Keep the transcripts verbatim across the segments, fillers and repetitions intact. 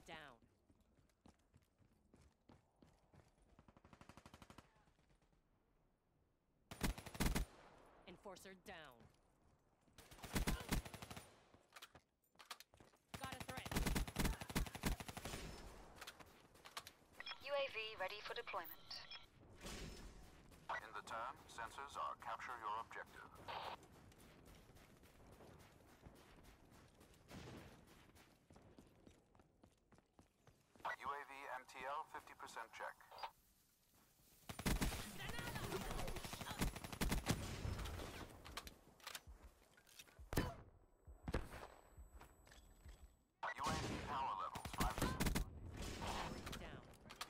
down. Enforcer down. Got a threat. U A V ready for deployment. In the turn, sensors are capture your objective. U A V M T L fifty percent check. U A V power levels five percent. Down.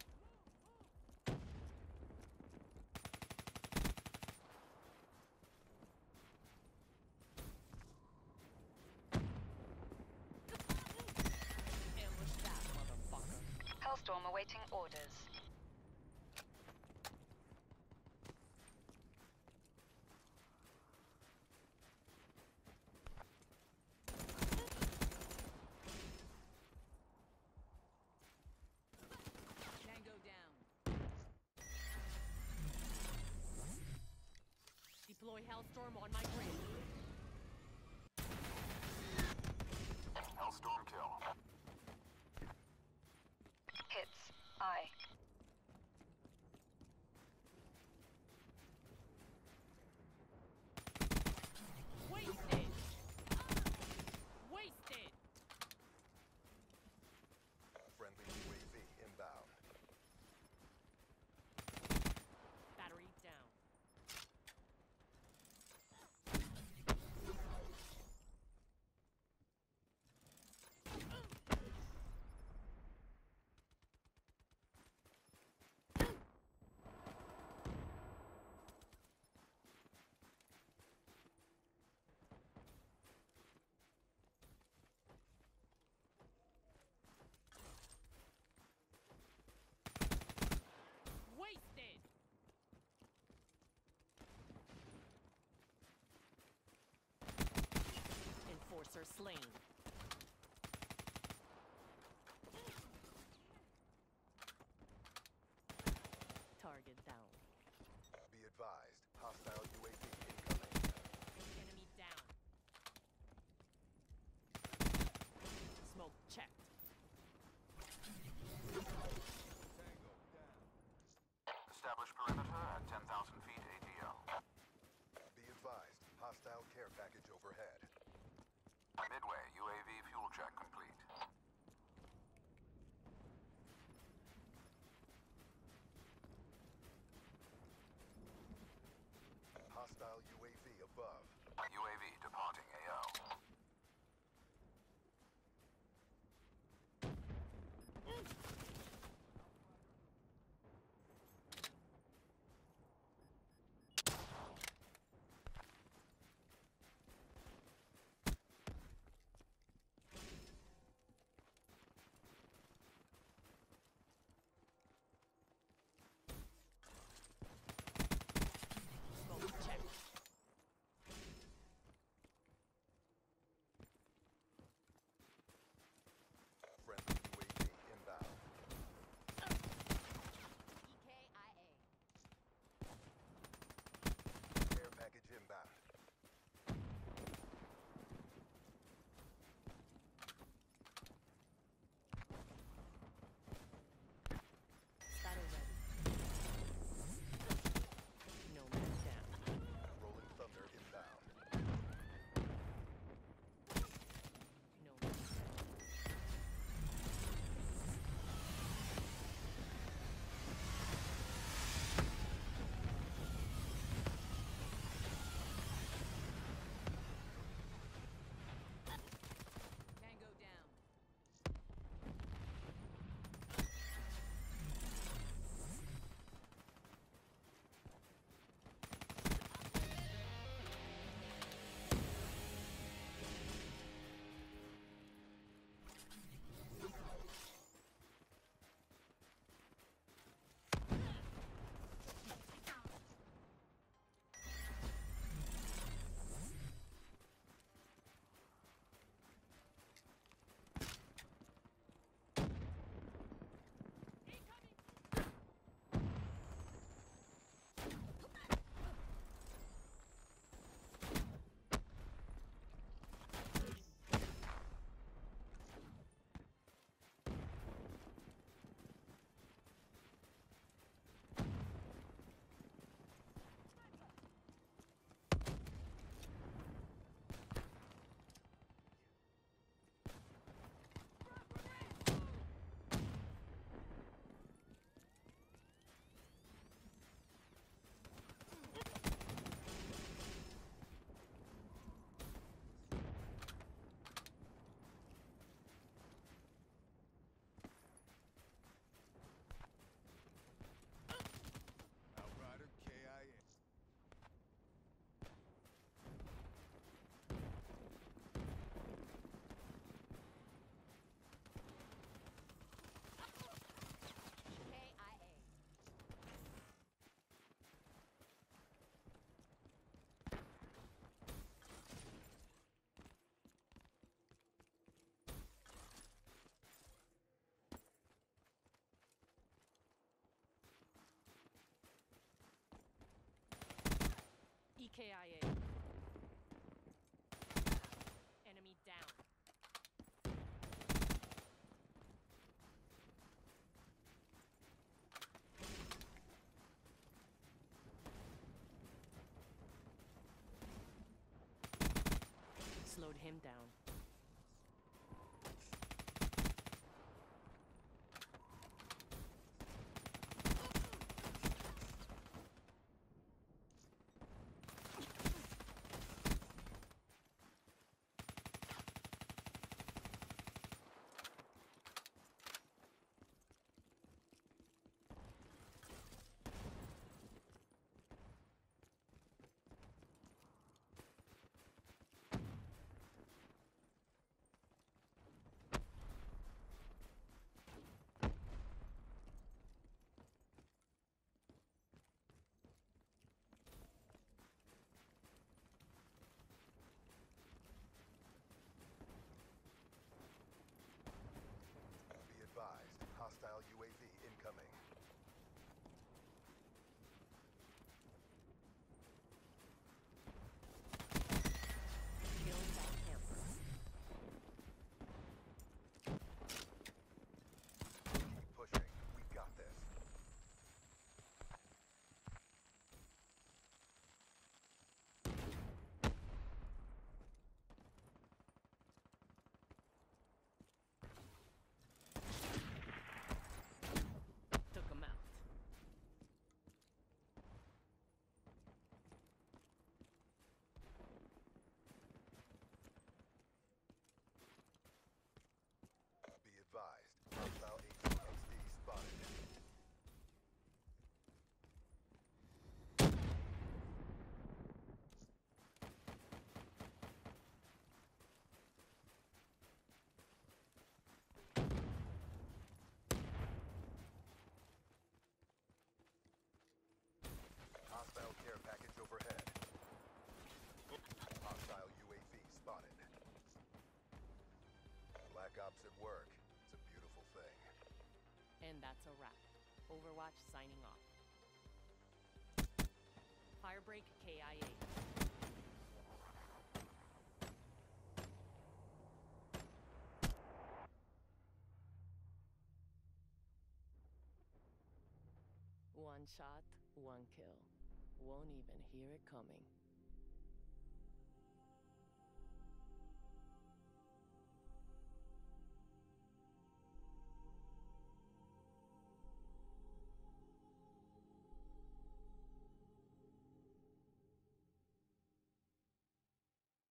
Ambush that motherfucker. Hellstorm awaiting orders. Tango down. Deploy Hellstorm on my grid. Hellstorm kill. Hits. Aye. Wasted! Wasted! Friendly U A V inbound. Battery down. Wasted! Enforcer slain. Target down. Be advised, hostile U A V incoming. Enemy down. Smoke checked. Establish perimeter at ten thousand feet A T L. Be advised, hostile care package overhead. Midway, U K I A. Enemy down. Slowed him down. Be advised, hostile U A V incoming. Kill that camper. Keep pushing. We got this. Took him out. Be advised, hostile A T X D spotted. Hostile care package overhead. Hostile U A V spotted. Black Ops at work. It's a beautiful thing. And that's a wrap. Overwatch signing off. Firebreak K I A. One shot, one kill. Won't even hear it coming.